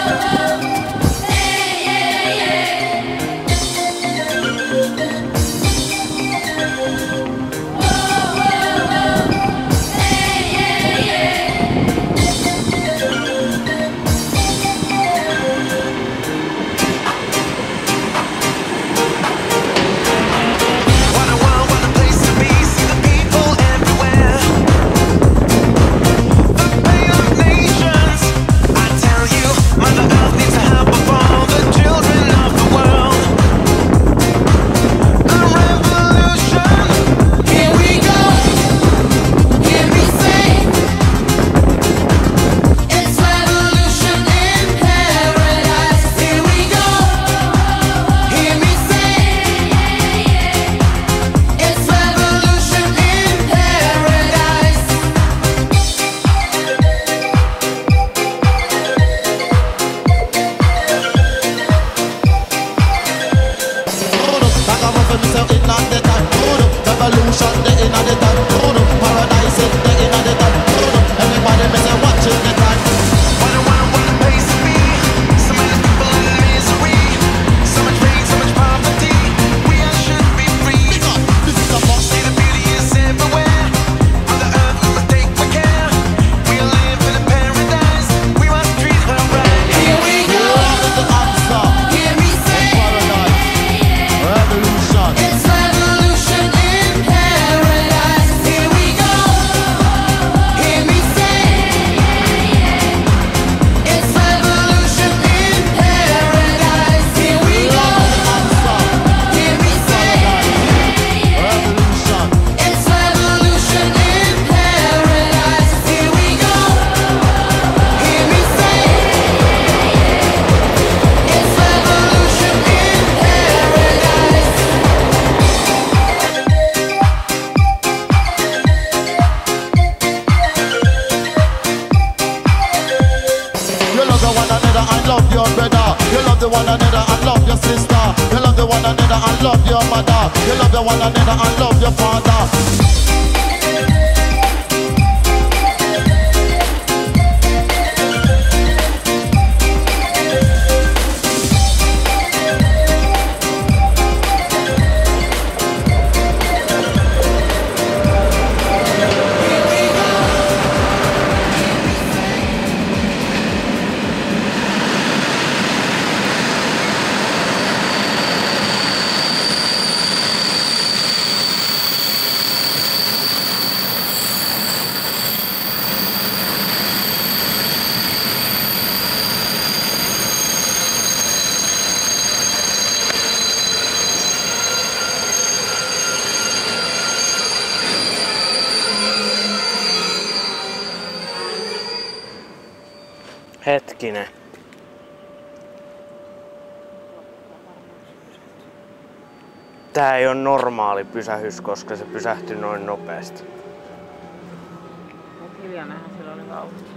Hetkinen. Tää ei ole normaali pysähys, koska se pysähtyi noin nopeasti. Mut hiljainenhan sillä oli vauhti.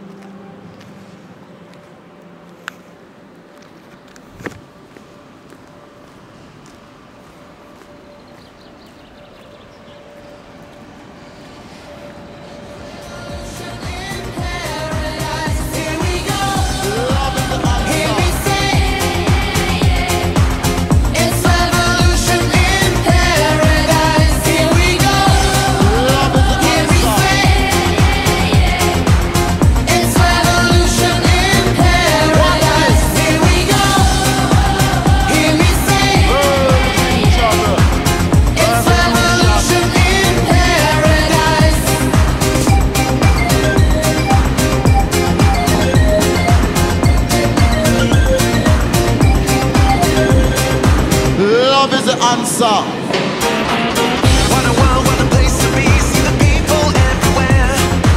Answer. What a world, what a place to be. See the people everywhere.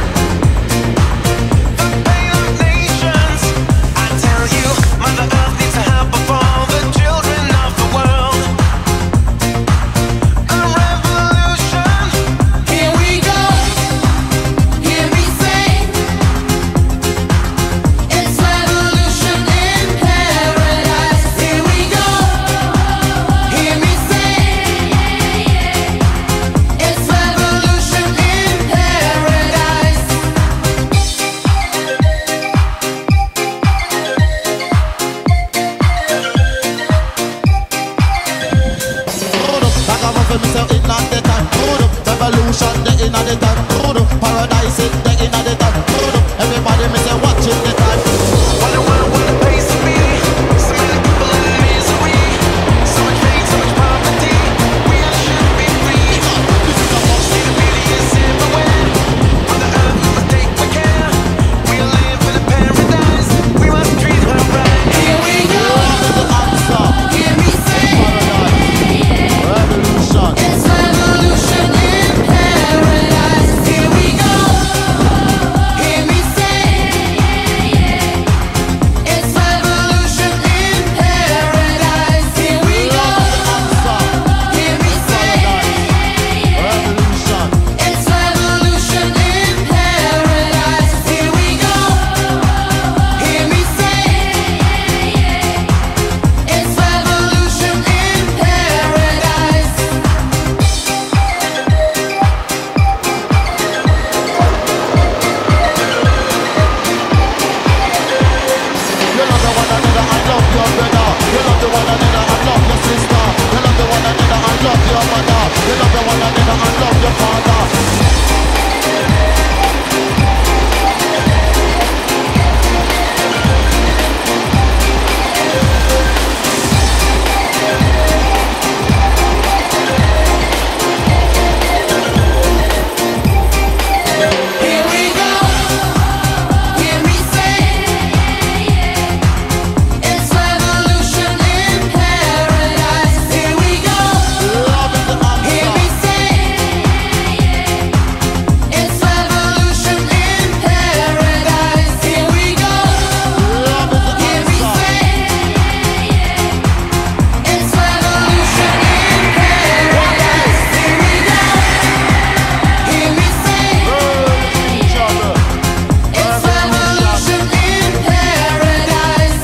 The pain of nations. I tell you, Mother Earth needs the help of all the children of the world. A revolution. Here we go. Hear me say, it's revolution in paradise. Here we go. Hear me say, revolution, the inner the time. Paradise is the inner the time. Everybody me say watching the time. What a world, what a place to be. So many people in misery. So much pain, so much poverty. We all should be free. See the beauty is everywhere. On the earth we must take good care. We all live in a paradise. We must treat her right. Here we go. Love is the answer. Hear me say, Paradise, revolution. it's revolution in paradise. Here we go. Hear me say, it's revolution in paradise. Here we go. Hear me say, Revolution. it's revolution in paradise. Here we go. Hear me say, it's revolution in paradise. You love the one another and love your brother. You love the one another and love your sister. You love the one another and love your mother. You love the one another and love your father. Here we go. Hear me say, it's revolution in paradise. Here we go. Love is the Hear me answer. say, it's revolution in paradise. Here we go. Love is the Hear me answer. say, it's revolution in paradise. Here we go. Hear me say, Each other. it's revolution in paradise.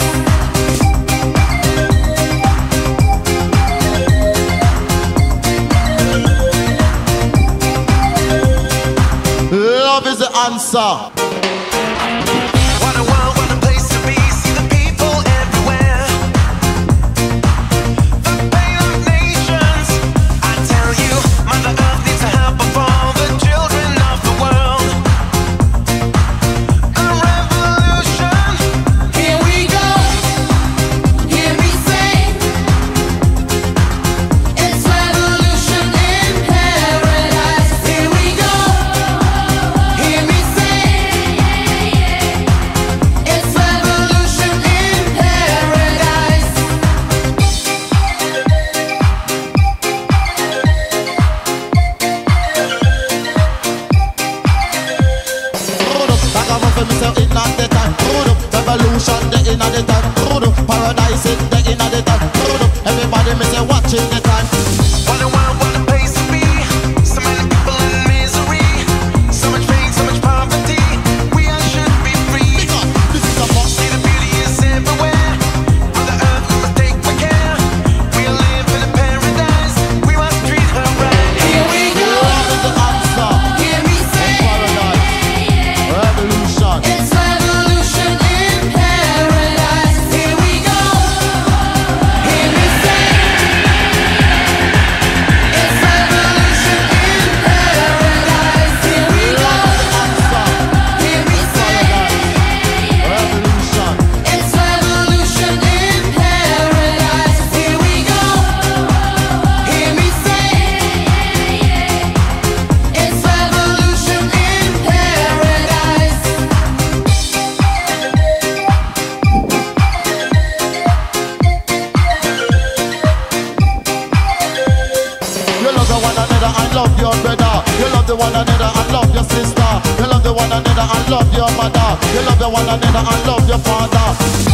Love is the answer. What a world, what a place to be. See the people everywhere. The pain of nations. I tell you, Mother Earth needs the help of all the children of the world. A revolution. Here we go. Hear me say, it's revolution in paradise. Here we go. Hear me say, it's revolution in paradise. Ragamuffin me say it not the time. Revolution the inner the time. Paradise is the inner the time. Everybody me say watching the time. What a world, what a place to be. So many people in misery. So much pain, so much poverty. We all should be free. This is a must. See the beauty is everywhere. On the earth we must take good care. We all live in a paradise. We must treat her right. Here we go. Love is the answer. Hear me say, Paradise, revolution. it's revolution in paradise. Here we go. Hear me say, it's revolution in paradise. Here we go. Hear me say, Revolution. it's revolution in paradise. Here we go. Hear me say, it's revolution in paradise. You love the one another and love your brother. You love the one another and love your sister. You love the one another and love your mother. You love the one another and love your father.